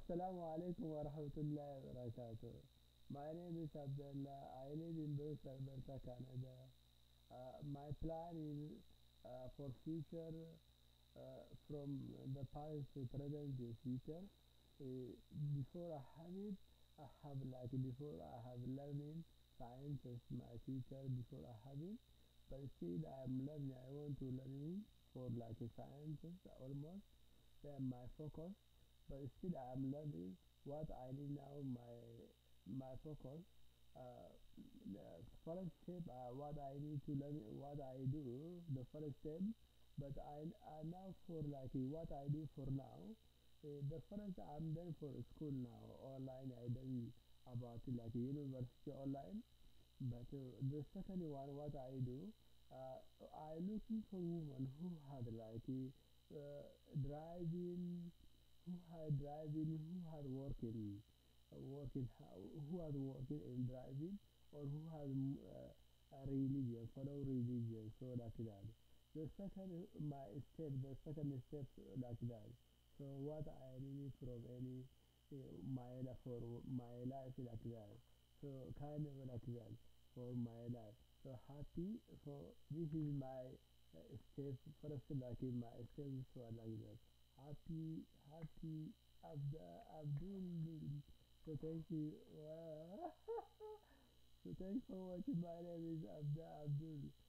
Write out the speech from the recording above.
Assalamu alaikum wa rahmatullahi wa barakatuh. My name is Abdullah. I live in Bruce, Alberta, Canada. My plan is for future from the past to present to future. Before I have it, I have like before I have learning science as my future before I have it. But still I am learning. I want to learn for like sciences almost. They are my focus, but still I am learning what I need now. My focus. The first step, what I need to learn, what I do, the first step. But I now for like what I do for now. The first I'm done for school now. Online I done about like university online. But the second one, what I do, I looking for women who had like driving, who had who had working in driving, or who had a religion, follow religion, so like that. The second step like that. So what I need from any for my life like that. So kind of like that for my life. So happy. So this is my step first like in my steps were like that. Happy Abdul. So thank you. So thanks for watching. My name is Abdul.